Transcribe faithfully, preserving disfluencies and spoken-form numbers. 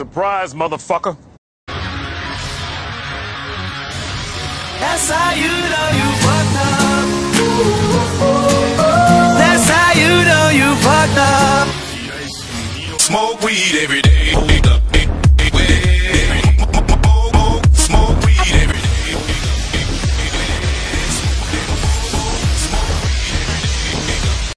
Surprise, motherfucker. That's how you know you fucked up. That's how you know you fucked up. Smoke weed every day.